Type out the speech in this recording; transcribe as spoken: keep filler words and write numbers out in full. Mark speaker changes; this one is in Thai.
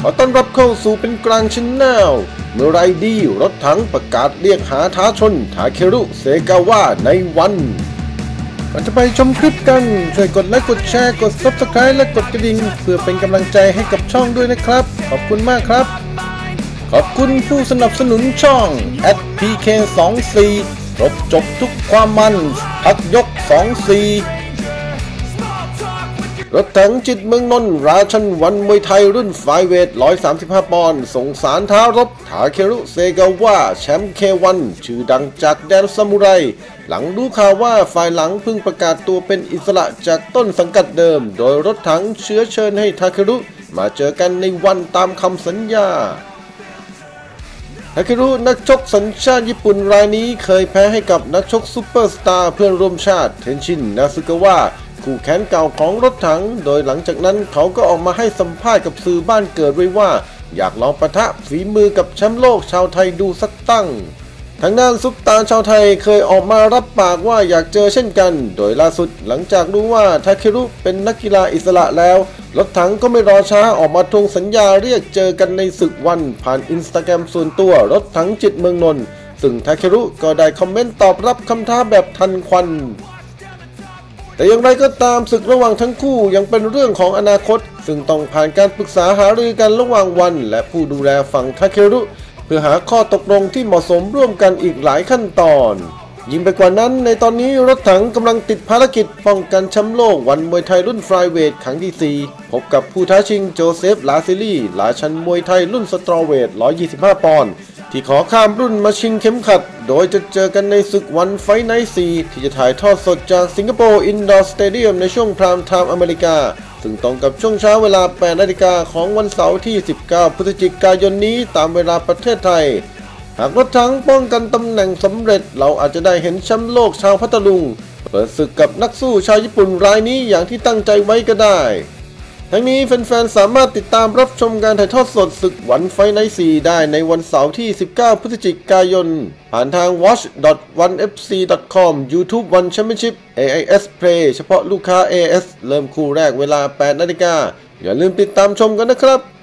Speaker 1: ขอต้อนรับเข้าสู่เป็นกลางชแนลเมื่อไรดีรถถังประกาศเรียกหาท้าชนทาเครุเซกาวะในวันก่อนจะไปชมคลิปกันช่วยกดไลค์กดแชร์กด ซับสไครบ์ และกดกระดิ่งเพื่อเป็นกำลังใจให้กับช่องด้วยนะครับขอบคุณมากครับขอบคุณผู้สนับสนุนช่อง แอท พี เค สองสี่ ครบจบทุกความมันพักยกสองสี่รถถังจิตเมืองนนท์ราชันวันมวยไทยรุ่นไฟเวทหนึ่งร้อยสามสิบห้าปอนด์ส่งสารท้ารบทาเครุเซกาวะแชมป์ เค วัน ชื่อดังจากแดนซามูไรหลังรู้ข่าวว่าฝ่ายหลังเพิ่งประกาศตัวเป็นอิสระจากต้นสังกัดเดิมโดยรถถังเชื้อเชิญให้ทาเครุมาเจอกันในวันตามคำสัญญาทาเครุนักชกสัญชาติญี่ปุ่นรายนี้เคยแพ้ให้กับนักชกซูเปอร์สตาร์เพื่อนร่วมชาติเทนชินนาซึกาวะคู่แข่งเก่าของรถถังโดยหลังจากนั้นเขาก็ออกมาให้สัมภาษณ์กับสื่อบ้านเกิดไว้ว่าอยากลองปะทะฝีมือกับแชมป์โลกชาวไทยดูสักตั้งทางด้านซุปตาร์ชาวไทยเคยออกมารับปากว่าอยากเจอเช่นกันโดยล่าสุดหลังจากรู้ว่าทาเครุเป็นนักกีฬาอิสระแล้วรถถังก็ไม่รอช้าออกมาทวงสัญญาเรียกเจอกันในศึกวันผ่านอินสตาแกรมส่วนตัวรถถังจิตเมืองนนท์ซึ่งทาเครุก็ได้คอมเมนต์ตอบรับคำท้าแบบทันควันแต่อย่างไรก็ตามศึกระหว่างทั้งคู่ยังเป็นเรื่องของอนาคตซึ่งต้องผ่านการปรึกษาหารือกันระหว่างวันและผู้ดูแลฝั่งทาเครุเพื่อหาข้อตกลงที่เหมาะสมร่วมกันอีกหลายขั้นตอนยิ่งไปกว่านั้นในตอนนี้รถถังกำลังติดภารกิจป้องกันแชมป์โลกวันมวยไทยรุ่นไฟเวทครั้งที่สี่พบกับผู้ท้าชิงโจเซฟลาซิลีราชันมวยไทยรุ่นสตรอเวทหนึ่งร้อยยี่สิบห้าปอนด์ที่ขอข้ามรุ่นมาชิงเข็มขัดโดยจะเจอกันในศึกวันไฟท์ไนท์สี่ที่จะถ่ายทอดสดจากสิงคโปร์อินดอร์สเตเดียมในช่วงพรามไทม์อเมริกาซึ่งตรงกับช่วงเช้าเวลาแปดนาฬิกาของวันเสาร์ที่สิบเก้าพฤศจิกายนนี้ตามเวลาประเทศไทยหากรถถังป้องกันตำแหน่งสำเร็จเราอาจจะได้เห็นแชมป์โลกชาวพัทลุงเปิดศึกกับนักสู้ชาวญี่ปุ่นรายนี้อย่างที่ตั้งใจไว้ก็ได้ทั้งนี้แฟนๆสามารถติดตามรับชมการถ่ายทอดสดศึกวันไฟท์ไนท์สี่ได้ในวันเสาร์ที่สิบเก้าพฤศจิกายนผ่านทาง วอช ดอท วัน เอฟ ซี ดอท คอม YouTube One Championship เอ ไอ เอส Play เฉพาะลูกค้า เอ เอส เริ่มคู่แรกเวลาแปดนาฬิกาอย่าลืมติดตามชมกันนะครับ